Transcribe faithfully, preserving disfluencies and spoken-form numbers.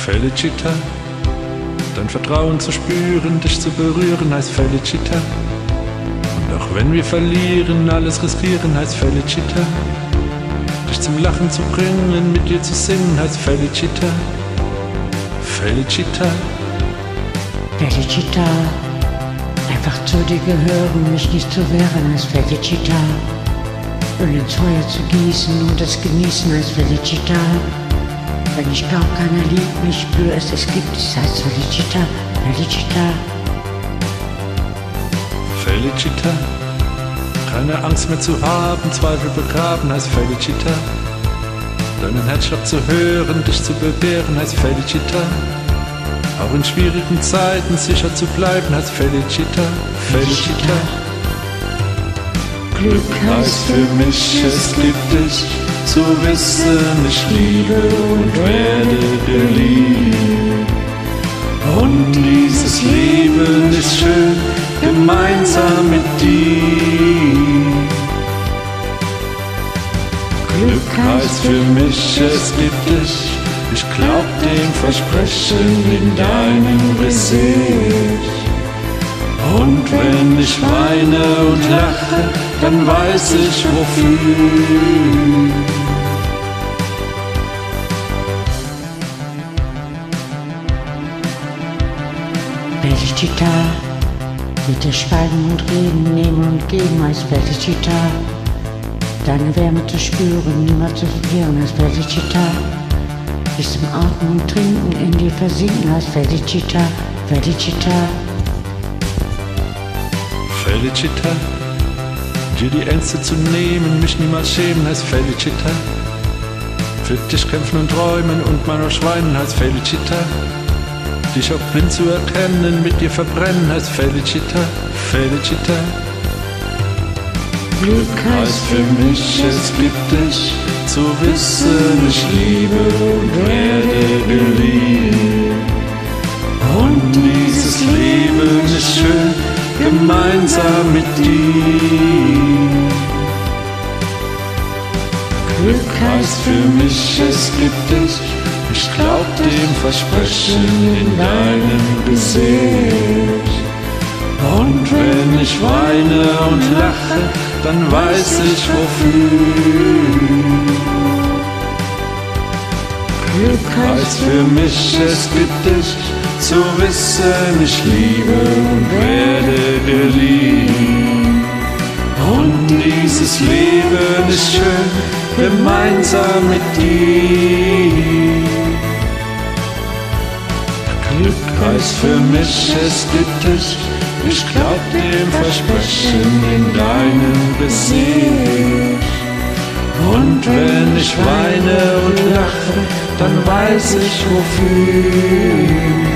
Felicita, dein Vertrauen zu spüren, dich zu berühren, heißt Felicita. Und auch wenn wir verlieren, alles riskieren, heißt Felicita. Dich zum Lachen zu bringen, mit dir zu singen, heißt Felicita. Felicita. Felicita, einfach zu dir gehören, mich nicht zu wehren, heißt Felicita. Öl ins Feuer zu gießen und es genießen, heißt Felicita. Wenn ich glaub, keiner liebt mich, spür es, es gibt es, heißt Felicita. Felicita. Felicita. Keine Angst mehr zu haben, Zweifel begraben, heißt Felicita. Deinen Herzschlag zu hören, dich zu bewähren, heißt Felicita. Auch in schwierigen Zeiten sicher zu bleiben, heißt Felicita. Felicita. Glück heißt für mich, es gibt dich, zu wissen, ich liebe und werde geliebt. Und dieses Leben ist schön, gemeinsam mit dir. Glück heißt für mich, es gibt dich, ich glaub dem Versprechen in deinem Gesicht. Und wenn ich weine und lache, dann weiß ich wofür. Felicita, mit dir schweigen und reden, nehmen und geben, heißt Felicita. Deine Wärme zu spüren, niemals zu verlieren, heißt Felicita. Bis zum Atmen und Trinken in dir versinken, heißt Felicita. Felicita. Felicita. Dir die Ängste zu nehmen, mich niemals schämen, heißt Felicita. Für dich kämpfen und träumen und mal nur schweinen, heißt Felicita. Dich auch blind zu erkennen, mit dir verbrennen, heißt Felicita. Felicita. Glück heißt für mich, es gibt dich, zu wissen, ich liebe und werde geliebt. Und dieses Leben ist schön, gemeinsam mit dir. Glück heißt für mich, es gibt dich, ich glaub dem Versprechen in deinem Gesicht. Und wenn ich weine und lache, dann weiß ich wofür. Glück heißt für mich, es gibt dich, zu wissen, ich liebe und werde geliebt. Und dieses Leben ist schön, gemeinsam mit dir. Glück heißt für mich, es gibt dich, ich glaub dem Versprechen in deinem Gesicht. Und wenn ich weine und lache, dann weiß ich wofür.